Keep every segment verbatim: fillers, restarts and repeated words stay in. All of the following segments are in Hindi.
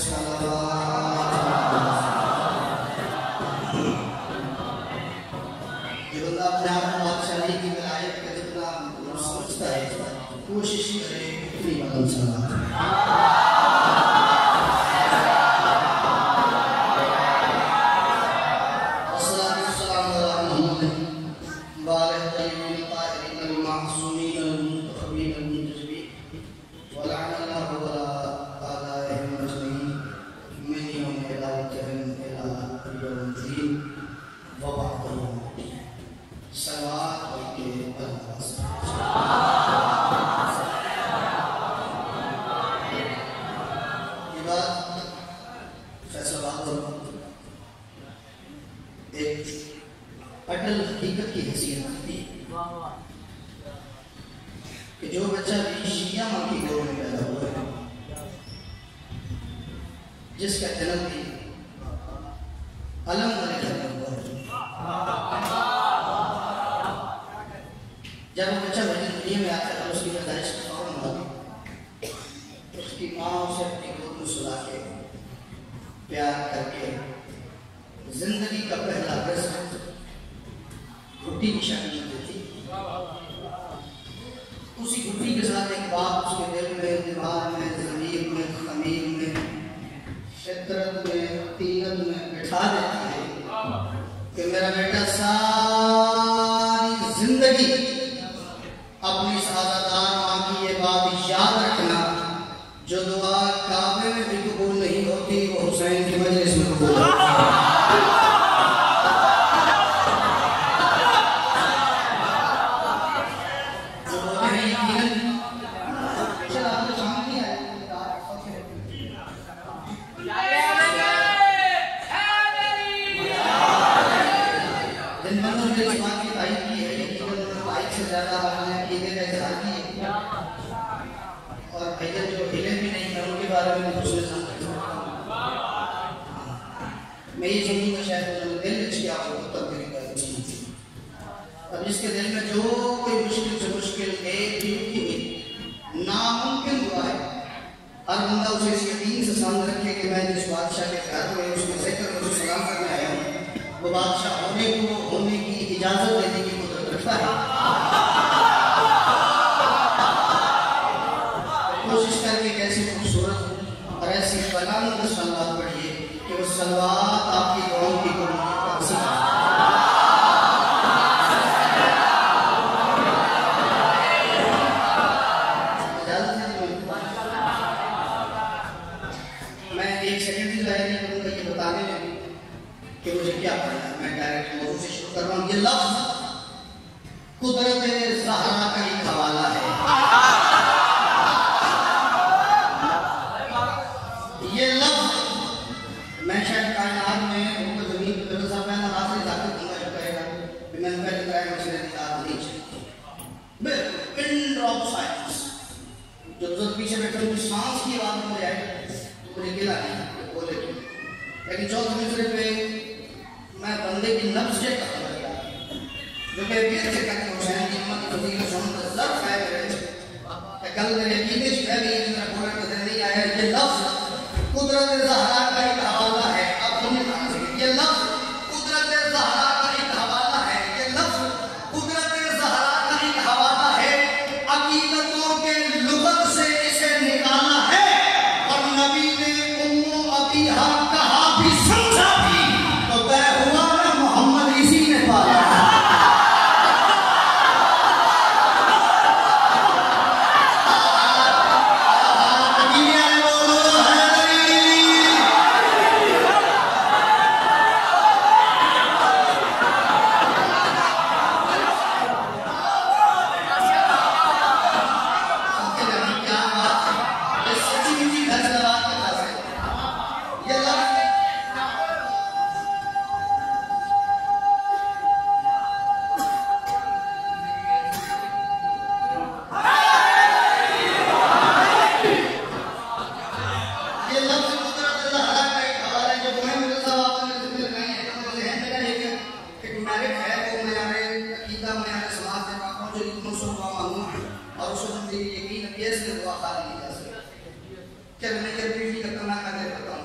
यकीन कैसे दुआ खाली नहीं जा सकती। चल मैं जब भी करना खाते करता हूँ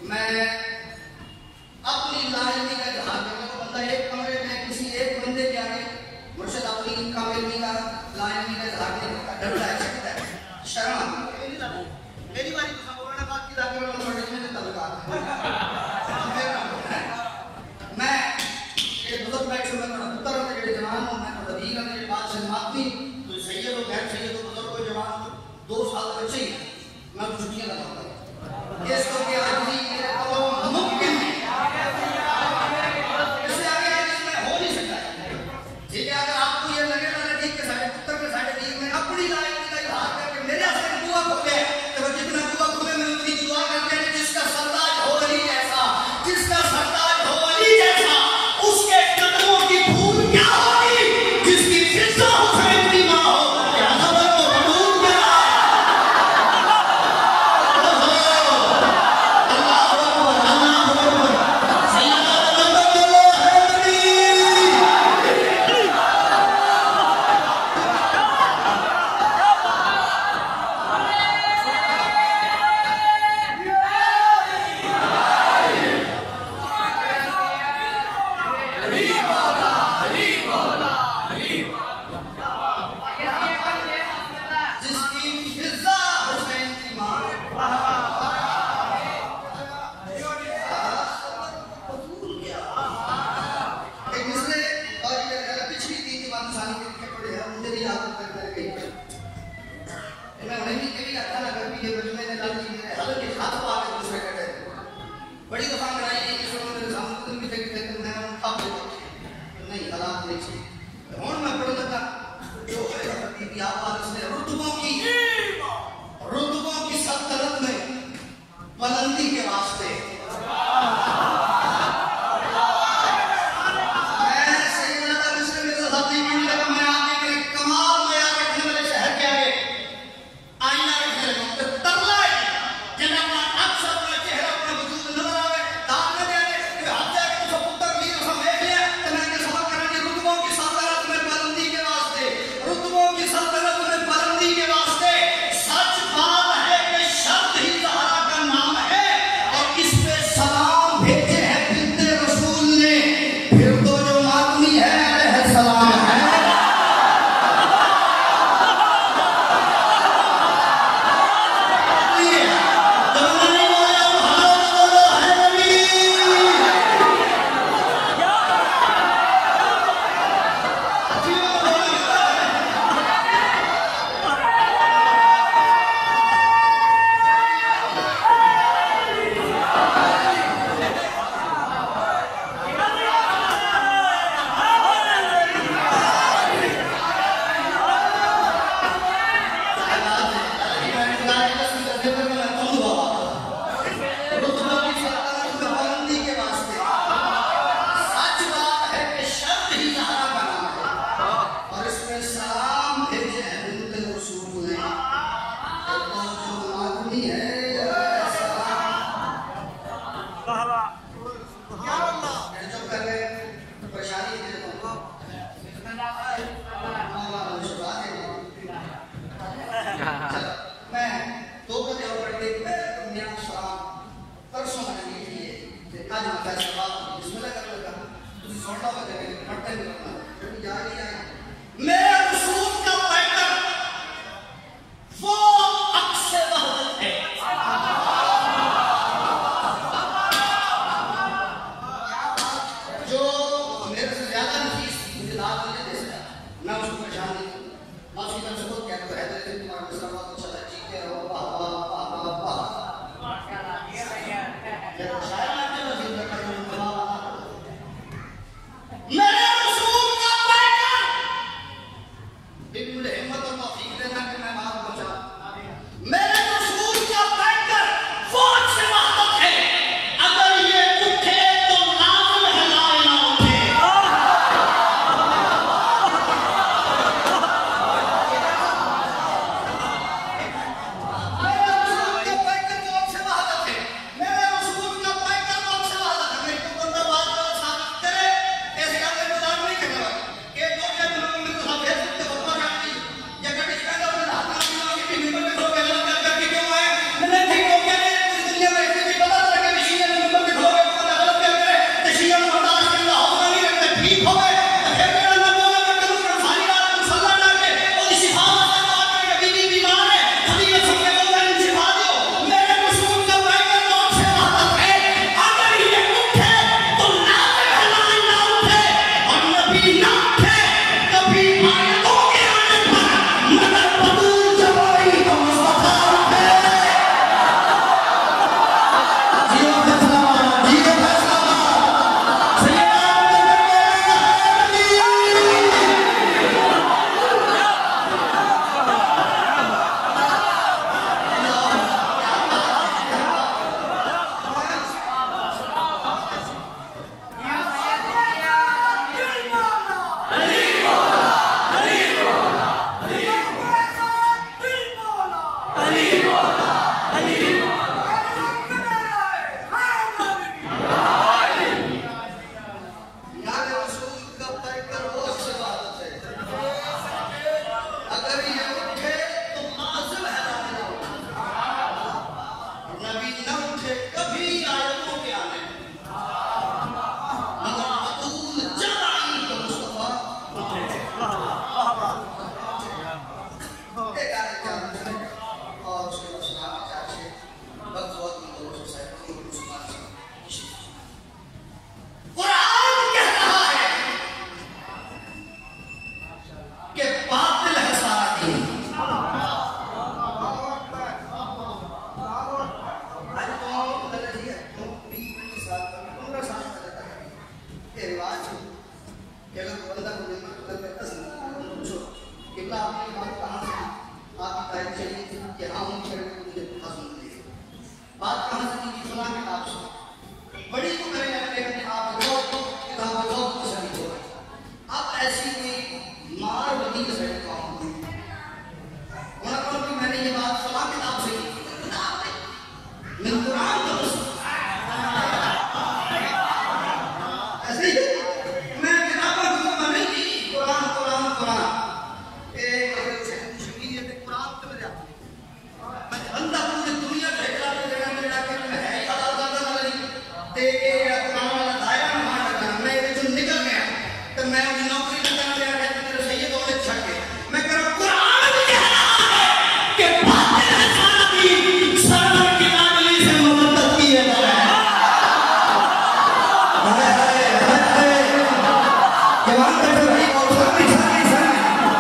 मैं अपनी लाइल्मी का इजहार करने को बंदा एक कमरे में किसी एक बंदे के आगे मुर्शिद अपनी कामिल्मी का लाइल्मी का इजहार नहीं करता, डरता है, सकता है, शर्म आती है। मेरी बारी तो बोलने बात की ताकि मैं थोड़े दिन में तलका मैं ये बुजुर्ग बैठ से मैं उत्तर में जेडे जवान हूं, मैं तो दीन में बात से माफी तो सैयद हो गैर सैयद हो बुजुर्ग को जवान दो साल बच्चे ही मैं छुट्टियां लगाता हूं इस तो के आज भी मेरे को मुमकिन है इससे आगे इसमें हो नहीं सकता। ठीक है, अगर आपको ये लगे ना ठीक के सारे पुत्र के सारे दीन में अपनी लाइफ का इजहार करके मेरे से दुआ खोले तो जितना दुआ खोले मैं उतनी दुआ करके जिसका सरताज हो अली जैसा, जिसका सरताज हो अली जैसा, उसके कदमों की धूल क्या होगी, जिसकी फिजा हुसैन की मां हो क्या खबर हो बदूल क्या बड़ी दफा कराई है कि सुनो मेरे सामने भी तक तक मैं अब नहीं हालात नहीं थी हूं मैं पढ़ लगा जो है हबीबी आवाज ने रुतबों की रुतबों की सल्तनत में बुलंदी के वास्ते मैं सैयदा मिस्र में साथी की लगा मैं आगे के कमाल में आके रखने वाले शहर के आगे आईना रखने लगा तो तरला जना अपना अक्सर अपना चेहरा अपना वजूद नजर आवे दाग न देने कि हाथ जाके तो पुत्र वीर सब देख लिया तो मैं के सबक करने रुतबों की सल्तनत में बुलंदी के वास्ते रुतबों की सल्तनत में बुलंदी के वास्ते सच बात है कि शब्द ही ज़हरा का नाम है और इस पे सलाम भेजे हैं बिन्ते रसूल ने फिर तो जो मातमी है अलैहि सलाम है। मेरे रसूल का पैगाम बड़ी को करें अपने आप जो किताब जो सही हो अब ऐसी कोई मार बनी के सही काम उन्होंने मैंने ये बात सलाह किताब से की मैं कुरान तो ऐसे मैं किताबों को नहीं की कुरान कुरान कुरान एक शरीयत कुरान तो मेरे मैं बंदा पूरी दुनिया का इकरार देना मेरा कि मैं है अल्लाह ताला वाली ते ये कुरान वाला दायरा में मान रखा मैं जो निकल गया तो मैं उनकी नौकरी में करने लगा कि मेरे सैयद होने छक गए मैं कह रहा कुरान कह रहा है कि बातिल है सारा दिन सरवर की लाडली से मोहब्बत की है हाय हाय हाय जवान बैठो भाई और सामने सामने सामने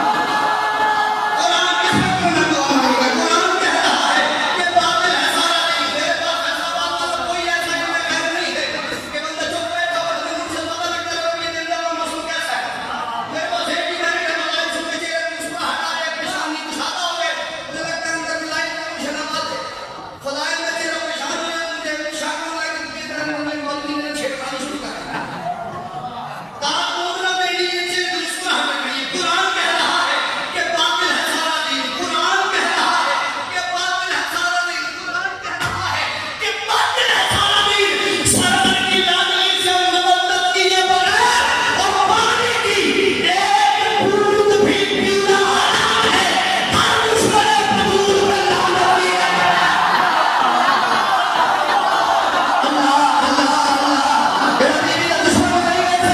कुरान किस को ना दुआ मांगेगा कुरान कह रहा है कि बातिल है सारा दिन मेरे पास ऐसा बात तो कोई ऐसा ही मैं घर नहीं है कि बंदा चुप बैठा और मुझे पता लगता है कि ये दिन का मौसम कैसा है मेरे पास एक ही मैंने कहा लाइफ सुन के चेहरे में मुस्कुराहट आ जाए पेशानी कुशादा हो गए मुझे लगता है अंदर की लाइफ में मुझे ना बात है फजाइल में चेहरा पेशान हो जाए मुझे शक होने लगा कि ये तरह मुझे मौलवी ने छेड़खानी शुरू कर दी तारा कोदरा मेरी ये चेहरे में मुस्कुराहट है कुरान कह रहा है कि बातिल है सारा दिन कुरान कह रहा है कि बातिल है सारा दिन कुरान कह रहा है कि बातिल है सारा दिन सरवर की लाडली से मोहब्बत की ये बड़ा और पानी की एक बूंद भी पीना हराम है हर दुश्मन मजबूर में लानत की है अल्लाह अल्लाह अल्लाह मेरा बीवी का दुश्मन नहीं है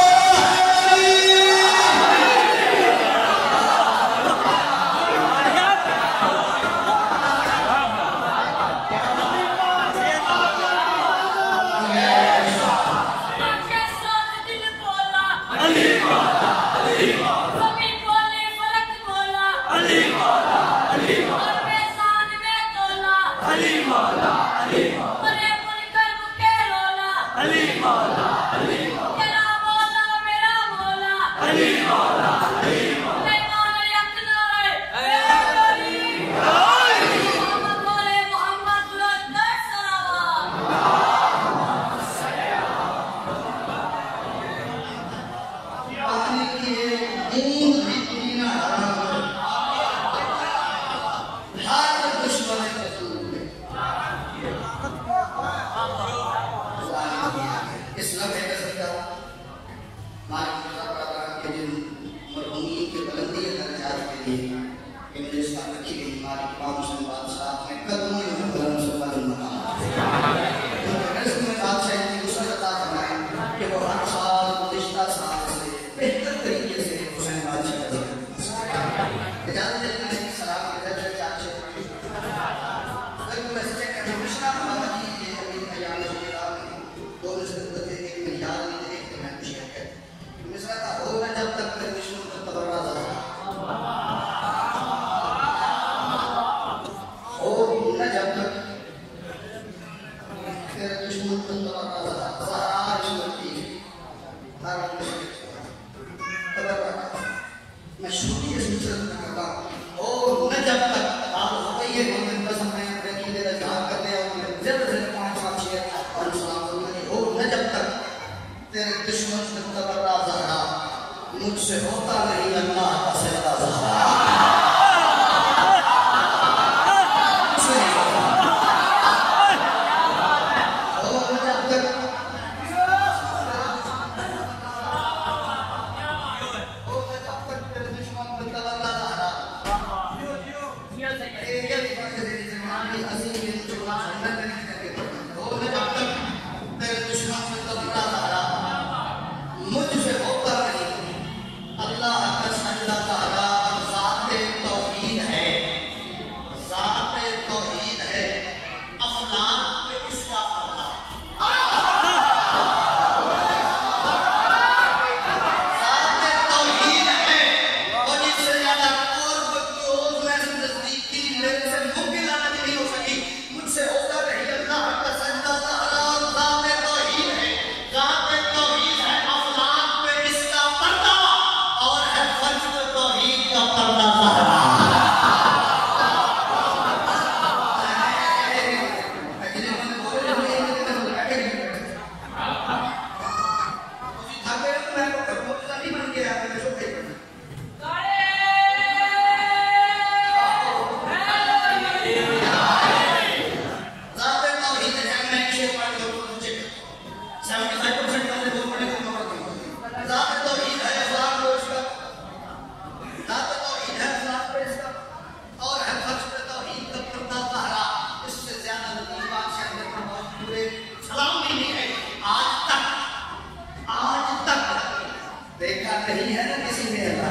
आपके साथ दिल बोला अली मौला अली मौला सभी बोले फलक बोला अली मौला अली मौला और बेसान में तोला अली मौला अली मौला अरे मुनकर मुके रोला अली मौला अली मौला मेरा मौला मेरा मौला अली मौला अली मौला नहीं मौला यकना है अली मोहम्मद बोले मोहम्मद लड़ सलावा पानी की एक बूंद भी पीना हराम है हर दुश्मन मजबूर में इस लम्हे में सच्चा मालिक मुर्तज़ा के जिन मरहूमीन के बुलंदी दर्जात के लिए इन लिस्टा रखी गई मालिक इमाम हुसैन बादशाह ने कदमों में बुलंद से बुलंद मकाम रिज़्क़ में बादशाह की उसने अता फरमाई कि वो हर साल गुज़िश्ता साल से बेहतर तरीके से हुसैन बादशाह का जिक्र इजाज़त देना है सलाम के दर्जे चाचे अगर मैं सच्चे कहना मिश्रा बाबा जी ये अभी अयाम जुमेरात में दो नस्ल बदले एक में याद नहीं एक में मैं शेयर कर मिश्रा का होगा जब तक मैं दुश्मन को तबर्रा ज़रा हो न जब तक तेरे दुश्मन को तबर्रा ज़रा ज़रा दुश्मन की हर तबर्रा मैं शुरू के सिलसिले में करता हूँ और न जब तक आप हो गई है मोहम्मद बस मैं अपने कीदे का इज़हार करते हैं और ज़्यादा से पाँच पाँच शेर और सलाम करूँगा हो न जब तक तेरे दुश्मन से तबर्रा ज़रा मुझसे होता नहीं अल्लाह का सजदा ज़रा और न जब तक मुझसे होता नहीं अल्लाह का सजदा ताला नहीं है ना किसी ने अल्लाह।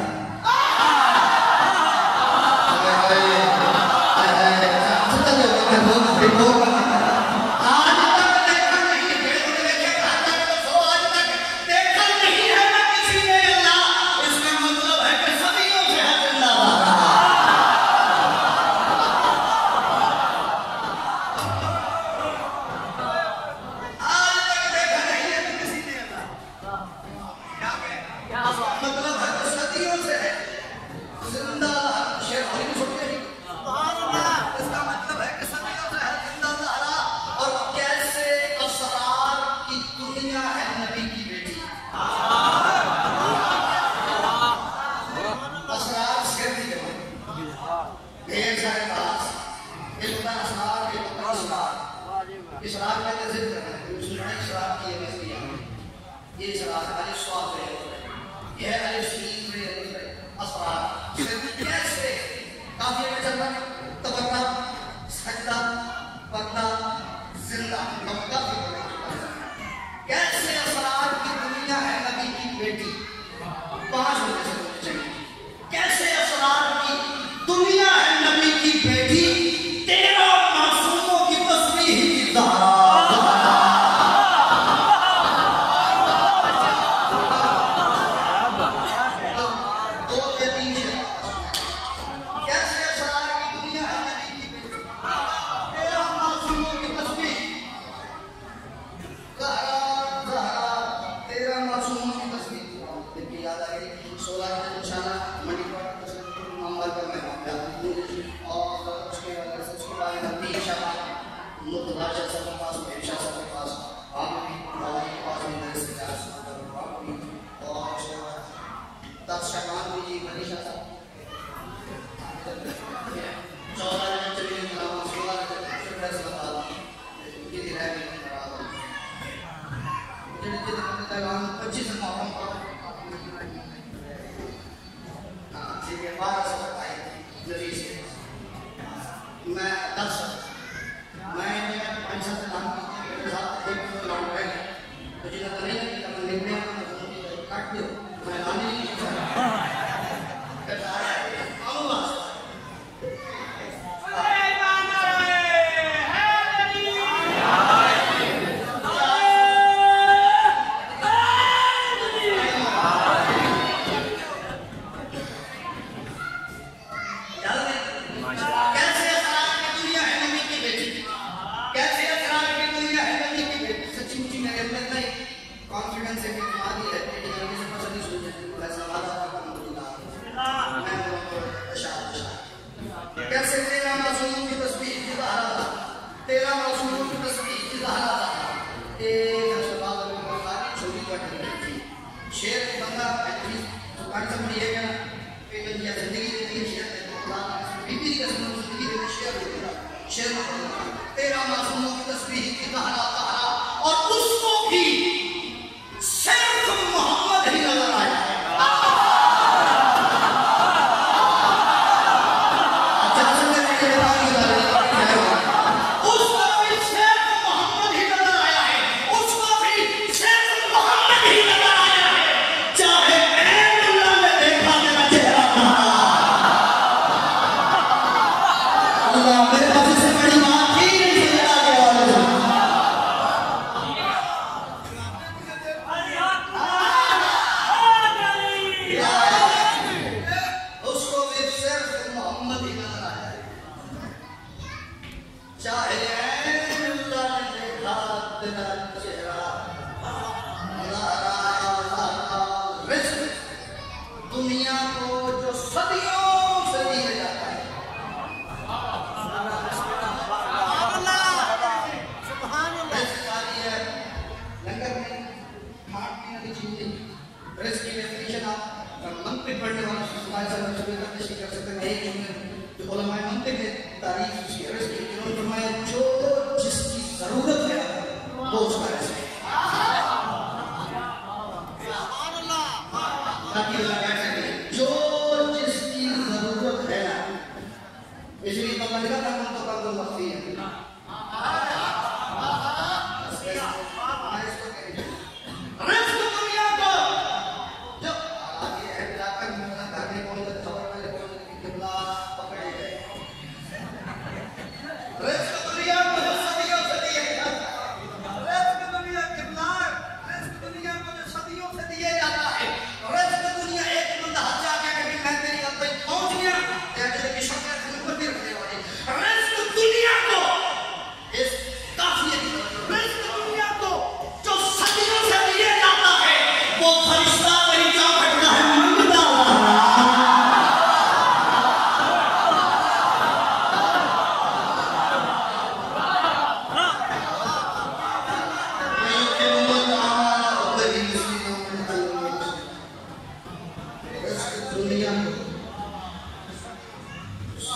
दुनिया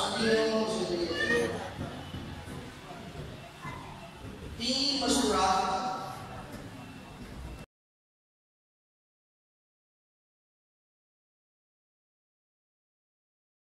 सदियों से तीन मशहूरात